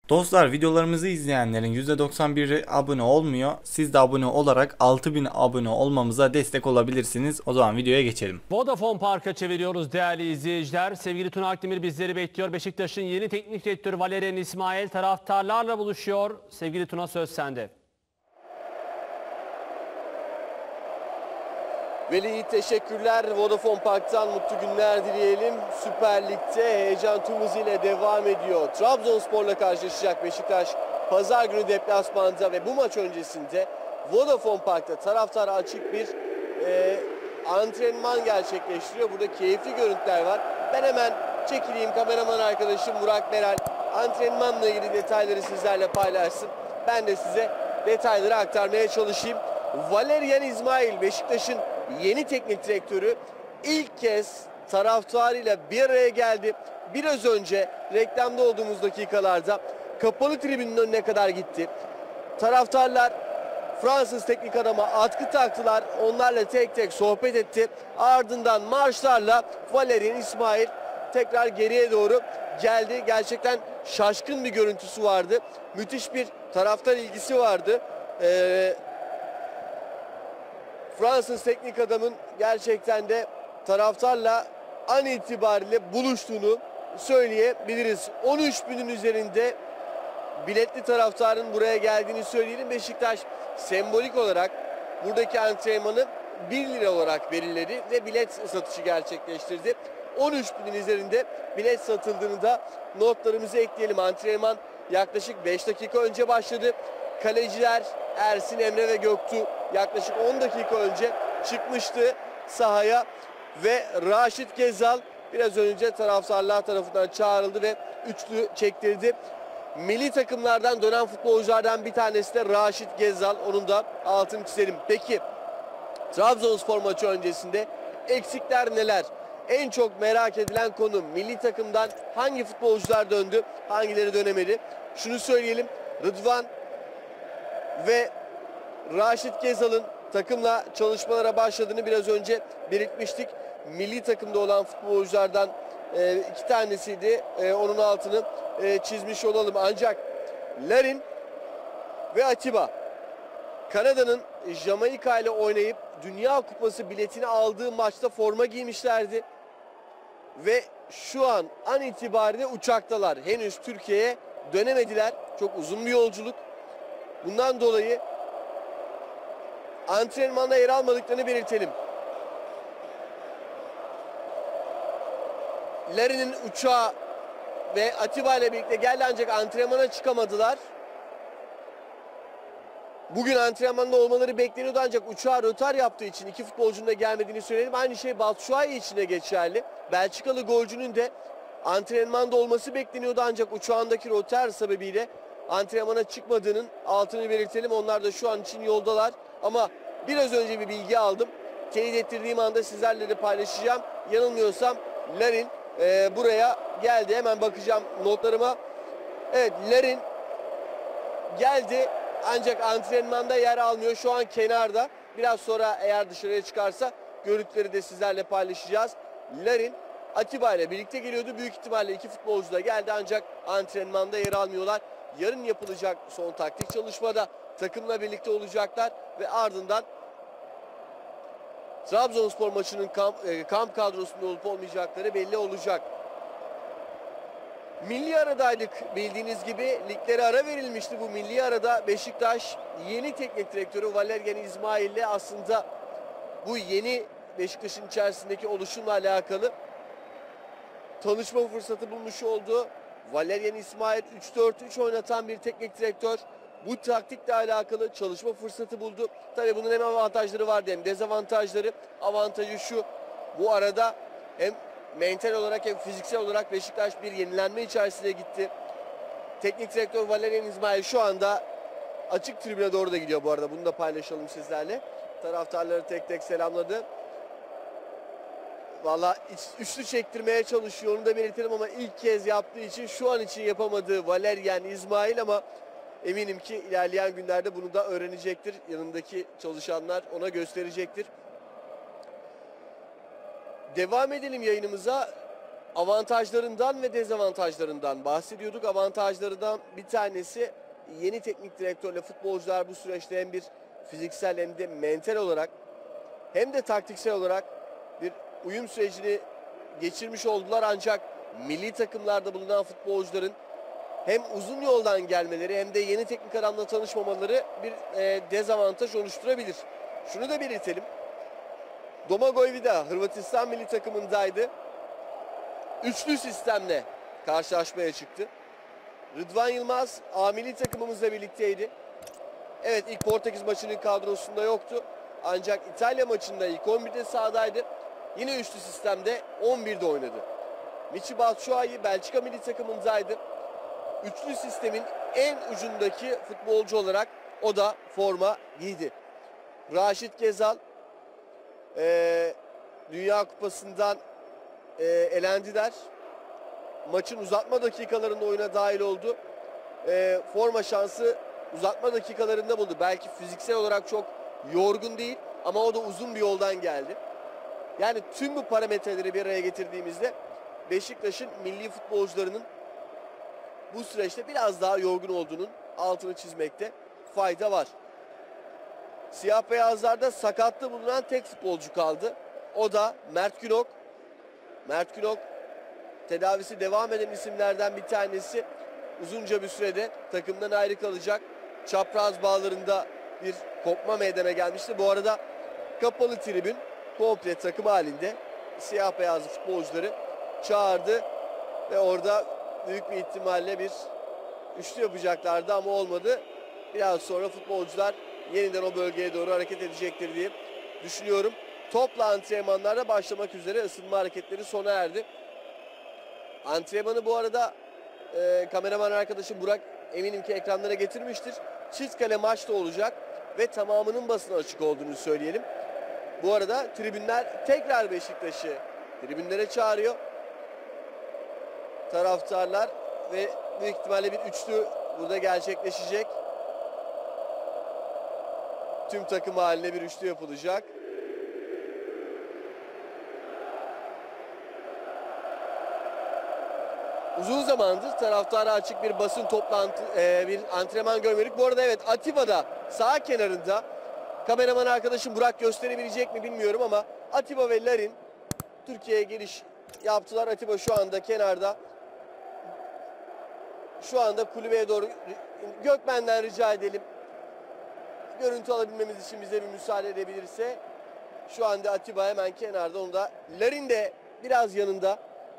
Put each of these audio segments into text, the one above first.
Dostlar, videolarımızı izleyenlerin %91'i abone olmuyor. Siz de abone olarak 6000 abone olmamıza destek olabilirsiniz. O zaman videoya geçelim. Vodafone Park'a çeviriyoruz değerli izleyiciler. Sevgili Tuna Akdemir bizleri bekliyor. Beşiktaş'ın yeni teknik direktörü Valerian İsmail taraftarlarla buluşuyor. Sevgili Tuna, söz sende. Veli, teşekkürler. Vodafone Park'tan mutlu günler dileyelim. Süper Lig'de heyecan tüm hızıyla devam ediyor. Trabzonspor'la karşılaşacak Beşiktaş pazar günü deplasmanda ve bu maç öncesinde Vodafone Park'ta taraftara açık bir antrenman gerçekleştiriyor. Burada keyifli görüntüler var. Ben hemen çekileyim, kameraman arkadaşım Burak Meral antrenmanla ilgili detayları sizlerle paylaşsın. Ben de size detayları aktarmaya çalışayım. Valerian İsmail, Beşiktaş'ın yeni teknik direktörü, ilk kez taraftarıyla bir araya geldi. Biraz önce reklamda olduğumuz dakikalarda kapalı tribünün önüne kadar gitti. Taraftarlar Fransız teknik adama atkı taktılar. Onlarla tek tek sohbet etti. Ardından marşlarla Valerian İsmail tekrar geriye doğru geldi. Gerçekten şaşkın bir görüntüsü vardı. Müthiş bir taraftar ilgisi vardı. Fransız teknik adamın gerçekten de taraftarla an itibariyle buluştuğunu söyleyebiliriz. 13 binin üzerinde biletli taraftarın buraya geldiğini söyleyelim. Beşiktaş sembolik olarak buradaki antrenmanı 1 lira olarak belirledi ve bilet satışı gerçekleştirdi. 13 binin üzerinde bilet satıldığını da notlarımıza ekleyelim. Antrenman yaklaşık 5 dakika önce başladı. Kaleciler Ersin, Emre ve Göktuğ yaklaşık 10 dakika önce çıkmıştı sahaya ve Raşit Gezal biraz önce taraftarlar tarafından çağrıldı ve üçlü çektirdi. Milli takımlardan dönen futbolculardan bir tanesi de Raşit Gezal. Onun da altını çizelim. Peki Trabzonspor maçı öncesinde eksikler neler? En çok merak edilen konu, milli takımdan hangi futbolcular döndü, hangileri dönemedi? Şunu söyleyelim, Rıdvan ve Raşit Gezal'ın takımla çalışmalara başladığını biraz önce belirtmiştik. Milli takımda olan futbolculardan iki tanesiydi. Onun altını çizmiş olalım. Ancak Larin ve Atiba Kanada'nın Jamaika ile oynayıp Dünya Kupası biletini aldığı maçta forma giymişlerdi. Ve şu an itibariyle uçaktalar. Henüz Türkiye'ye dönemediler. Çok uzun bir yolculuk. Bundan dolayı antrenmanda yer almadıklarını belirtelim. Larin'in uçağı ve Atiba ile birlikte geldi ancak antrenmana çıkamadılar. Bugün antrenmanda olmaları bekleniyordu ancak uçağı rötar yaptığı için iki futbolcunun da gelmediğini söyleyelim. Aynı şey Batshuayi için de geçerli. Belçikalı golcünün de antrenmanda olması bekleniyordu ancak uçağındaki rötar sebebiyle antrenmana çıkmadığının altını belirtelim. Onlar da şu an için yoldalar. Ama biraz önce bir bilgi aldım. Teyit ettirdiğim anda sizlerle de paylaşacağım. Yanılmıyorsam Larin buraya geldi. Hemen bakacağım notlarıma. Evet, Larin geldi ancak antrenmanda yer almıyor. Şu an kenarda. Biraz sonra eğer dışarıya çıkarsa görüntüleri de sizlerle paylaşacağız. Larin Atiba ile birlikte geliyordu. Büyük ihtimalle iki futbolcu da geldi ancak antrenmanda yer almıyorlar. Yarın yapılacak son taktik çalışmada takımla birlikte olacaklar ve ardından Trabzonspor maçının kamp kadrosunda olup olmayacakları belli olacak. Milli aradaydık bildiğiniz gibi, liglere ara verilmişti. Bu milli arada Beşiktaş yeni teknik direktörü Valerian İsmail ile aslında bu yeni Beşiktaş'ın içerisindeki oluşumla alakalı tanışma fırsatı bulmuş oldu. Valerian İsmail 3-4-3 oynatan bir teknik direktör. Bu taktikle alakalı çalışma fırsatı buldu. Tabii bunun hem avantajları vardı hem dezavantajları. Avantajı şu: bu arada hem mental olarak hem fiziksel olarak Beşiktaş bir yenilenme içerisine gitti. Teknik direktör Valerian İsmail şu anda açık tribüne doğru da gidiyor bu arada. Bunu da paylaşalım sizlerle. Taraftarları tek tek selamladı. Valla üçlü çektirmeye çalışıyor, onu da belirtelim ama ilk kez yaptığı için şu an için yapamadığı Valerian İsmail, ama eminim ki ilerleyen günlerde bunu da öğrenecektir. Yanındaki çalışanlar ona gösterecektir. Devam edelim yayınımıza. Avantajlarından ve dezavantajlarından bahsediyorduk. Avantajlarından bir tanesi, yeni teknik direktörle futbolcular bu süreçte hem bir fiziksel hem de mental olarak hem de taktiksel olarak bir uyum sürecini geçirmiş oldular. Ancak milli takımlarda bulunan futbolcuların hem uzun yoldan gelmeleri hem de yeni teknik adamla tanışmamaları bir dezavantaj oluşturabilir. Şunu da belirtelim. Domagoj Vida Hırvatistan milli takımındaydı. Üçlü sistemle karşılaşmaya çıktı. Rıdvan Yılmaz A milli takımımızla birlikteydi. Evet, ilk Portekiz maçının kadrosunda yoktu. Ancak İtalya maçında ilk 11'de sahadaydı. Yine üçlü sistemde 11'de oynadı. Michy Batshuayi Belçika milli takımındaydı. Üçlü sistemin en ucundaki futbolcu olarak o da forma giydi. Raşit Gezal Dünya Kupası'ndan elendiler. Maçın uzatma dakikalarında oyuna dahil oldu. Forma şansı uzatma dakikalarında buldu. Belki fiziksel olarak çok yorgun değil ama o da uzun bir yoldan geldi. Yani tüm bu parametreleri bir araya getirdiğimizde Beşiktaş'ın milli futbolcularının bu süreçte biraz daha yorgun olduğunun altını çizmekte fayda var. Siyah beyazlarda sakatlı bulunan tek futbolcu kaldı. O da Mert Günok. Mert Günok tedavisi devam eden isimlerden bir tanesi. Uzunca bir sürede takımdan ayrı kalacak. Çapraz bağlarında bir kopma meydana gelmişti. Bu arada kapalı tribün komple takım halinde siyah beyaz futbolcuları çağırdı ve orada büyük bir ihtimalle bir üçlü yapacaklardı ama olmadı. Biraz sonra futbolcular yeniden o bölgeye doğru hareket edecektir diye düşünüyorum. Topla antrenmanlara başlamak üzere, ısınma hareketleri sona erdi. Antrenmanı bu arada kameraman arkadaşım Burak eminim ki ekranlara getirmiştir. Çift kale maçta olacak ve tamamının basına açık olduğunu söyleyelim. Bu arada tribünler tekrar Beşiktaş'ı tribünlere çağırıyor. Taraftarlar ve büyük ihtimalle bir üçlü burada gerçekleşecek. Tüm takım haline bir üçlü yapılacak. Uzun zamandır taraftara açık bir basın toplantı, bir antrenman görmedik. Bu arada evet, Atiba da sağ kenarında. Kameraman arkadaşım Burak gösterebilecek mi bilmiyorum ama Atiba ve Larin Türkiye'ye geliş yaptılar. Atiba şu anda kenarda. Şu anda kulübeye doğru. Gökmen'den rica edelim. Görüntü alabilmemiz için bize bir müsaade edebilirse. Şu anda Atiba hemen kenarda. Onu da Larin de biraz yanında.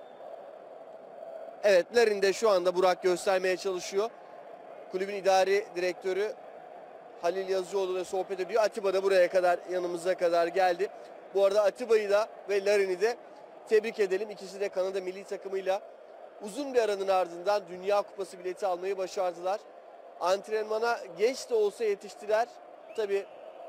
Evet, Larin de şu anda Burak göstermeye çalışıyor. Kulübün idari direktörü Halil Yazıcıoğlu ile sohbet ediyor. Atiba da buraya kadar, yanımıza kadar geldi. Bu arada Atiba'yı da ve Larin'i de tebrik edelim. İkisi de Kanada milli takımıyla uzun bir aranın ardından Dünya Kupası bileti almayı başardılar. Antrenmana geç de olsa yetiştiler. Tabii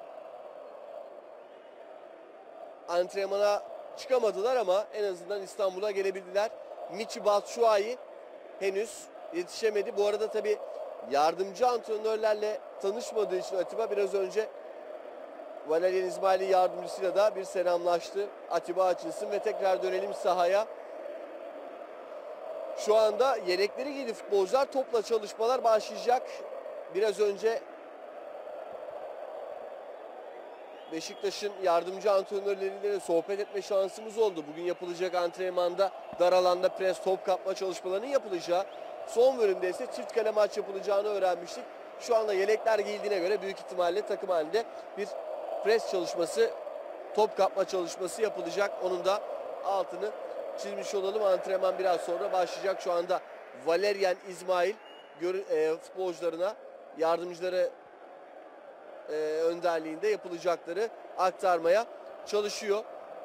antrenmana çıkamadılar ama en azından İstanbul'a gelebildiler. Michy Batshuayi henüz yetişemedi. Bu arada tabii yardımcı antrenörlerle tanışmadığı için Atiba biraz önce Valerian İsmail'in yardımcısıyla da bir selamlaştı. Atiba açılsın ve tekrar dönelim sahaya. Şu anda yelekleri giydi futbolcular. Topla çalışmalar başlayacak. Biraz önce Beşiktaş'ın yardımcı antrenörleriyle sohbet etme şansımız oldu. Bugün yapılacak antrenmanda dar alanda pres, top kapma çalışmalarının yapılacağı, son bölümde ise çift kale maç yapılacağını öğrenmiştik. Şu anda yelekler giyildiğine göre büyük ihtimalle takım halinde bir pres çalışması, top kapma çalışması yapılacak. Onun da altını çizmiş olalım. Antrenman biraz sonra başlayacak. Şu anda Valerian İsmail futbolcularına, yardımcıları önderliğinde yapılacakları aktarmaya çalışıyor.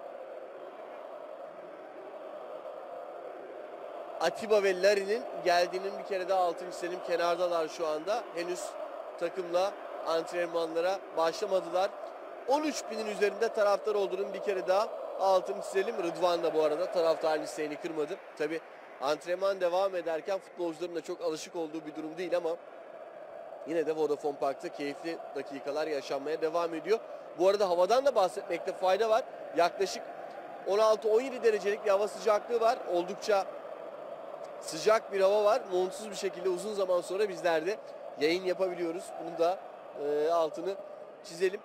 Atiba ve Larin'in geldiğinin bir kere daha altını çizelim. Kenardalar şu anda. Henüz takımla antrenmanlara başlamadılar. 13.000'in üzerinde taraftar olduğunun bir kere daha altını çizelim. Rıdvan da bu arada taraftarın isteğini kırmadı. Tabi antrenman devam ederken futbolcuların da çok alışık olduğu bir durum değil ama yine de Vodafone Park'ta keyifli dakikalar yaşanmaya devam ediyor. Bu arada havadan da bahsetmekte fayda var. Yaklaşık 16-17 derecelik bir hava sıcaklığı var. Oldukça sıcak bir hava var. Montsuz bir şekilde uzun zaman sonra bizler de yayın yapabiliyoruz. Bunun da altını çizelim.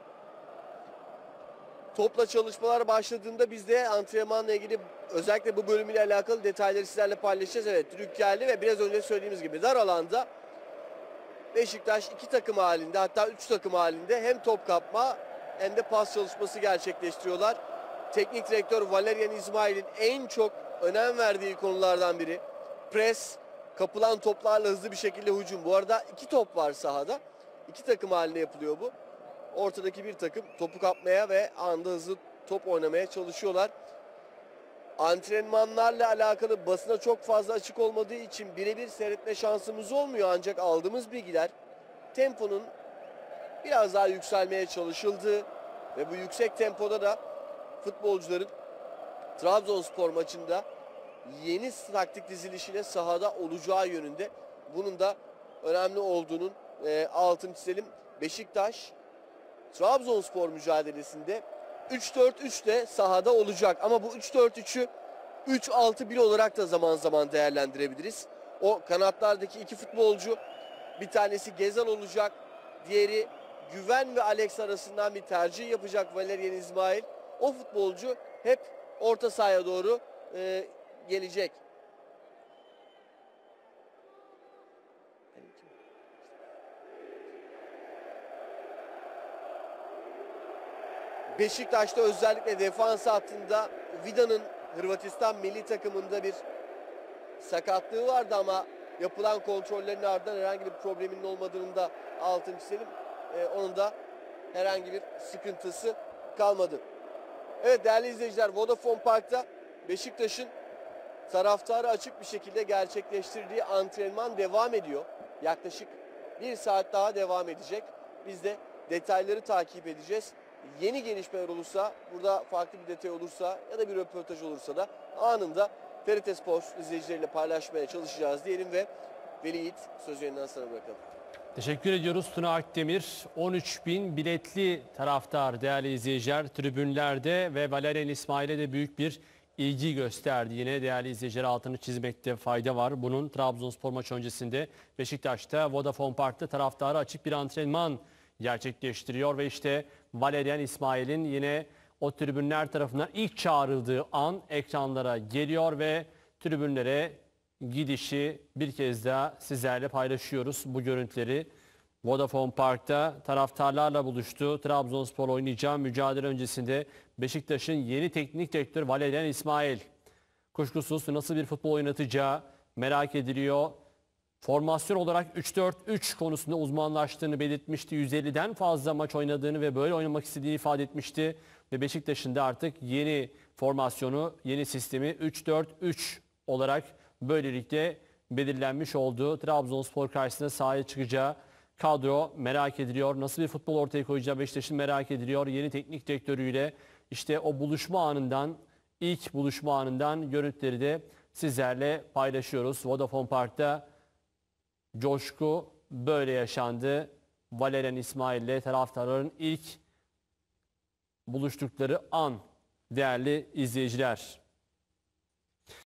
Topla çalışmalar başladığında biz de antrenmanla ilgili özellikle bu bölümüyle alakalı detayları sizlerle paylaşacağız. Evet, Türk geldi ve biraz önce söylediğimiz gibi dar alanda Beşiktaş 2 takım halinde, hatta 3 takım halinde hem top kapma hem de pas çalışması gerçekleştiriyorlar. Teknik direktör Valerian İsmail'in en çok önem verdiği konulardan biri pres, kapılan toplarla hızlı bir şekilde hücum. Bu arada 2 top var sahada. 2 takım halinde yapılıyor bu. Ortadaki bir takım topu kapmaya ve anında hızlı top oynamaya çalışıyorlar. Antrenmanlarla alakalı basına çok fazla açık olmadığı için birebir seyretme şansımız olmuyor. Ancak aldığımız bilgiler temponun biraz daha yükselmeye çalışıldığı ve bu yüksek tempoda da futbolcuların Trabzonspor maçında yeni taktik dizilişiyle sahada olacağı yönünde. Bunun da önemli olduğunun altını çizelim. Beşiktaş Trabzonspor mücadelesinde 3-4-3 de sahada olacak. Ama bu 3-4-3'ü 3-6-1 olarak da zaman zaman değerlendirebiliriz. O kanatlardaki 2 futbolcu, bir tanesi Gezal olacak, diğeri Güven ve Alex arasından bir tercih yapacak Valerian İsmail. O futbolcu hep orta sahaya doğru gelecek. Beşiktaş'ta özellikle defans hattında Vida'nın Hırvatistan milli takımında bir sakatlığı vardı ama yapılan kontrollerin ardından herhangi bir probleminin olmadığını da altını çizelim. Onun da herhangi bir sıkıntısı kalmadı. Evet değerli izleyiciler, Vodafone Park'ta Beşiktaş'ın taraftarı açık bir şekilde gerçekleştirdiği antrenman devam ediyor. Yaklaşık 1 saat daha devam edecek. Biz de detayları takip edeceğiz. Yeni gelişmeler olursa, burada farklı bir detay olursa ya da bir röportaj olursa da anında TRT Spor izleyicileriyle paylaşmaya çalışacağız diyelim ve Veli Yiğit sözü yeniden sana bırakalım. Teşekkür ediyoruz Tuna Akdemir. 13.000 biletli taraftar değerli izleyiciler tribünlerde ve Valerian İsmail'e de büyük bir ilgi gösterdi. Yine değerli izleyiciler altını çizmekte fayda var. Bunun Trabzonspor maçı öncesinde Beşiktaş'ta Vodafone Park'ta taraftarı açık bir antrenman gerçekleştiriyor ve işte Valerian İsmail'in yine o tribünler tarafından ilk çağrıldığı an ekranlara geliyor ve tribünlere gidişi bir kez daha sizlerle paylaşıyoruz bu görüntüleri. Vodafone Park'ta taraftarlarla buluştu. Trabzonspor oynayacağı mücadele öncesinde Beşiktaş'ın yeni teknik direktörü Valerian İsmail kuşkusuz nasıl bir futbol oynatacağı merak ediliyor. Formasyon olarak 3-4-3 konusunda uzmanlaştığını belirtmişti. 150'den fazla maç oynadığını ve böyle oynamak istediğini ifade etmişti. Ve Beşiktaş'ın da artık yeni formasyonu, yeni sistemi 3-4-3 olarak böylelikle belirlenmiş olduğu Trabzonspor karşısında sahaya çıkacağı kadro merak ediliyor. Nasıl bir futbol ortaya koyacağı Beşiktaş'ın merak ediliyor. Yeni teknik direktörüyle işte o buluşma anından, ilk buluşma anından görüntüleri de sizlerle paylaşıyoruz. Vodafone Park'ta coşku böyle yaşandı. Valerian İsmail ile taraftarların ilk buluştukları an değerli izleyiciler.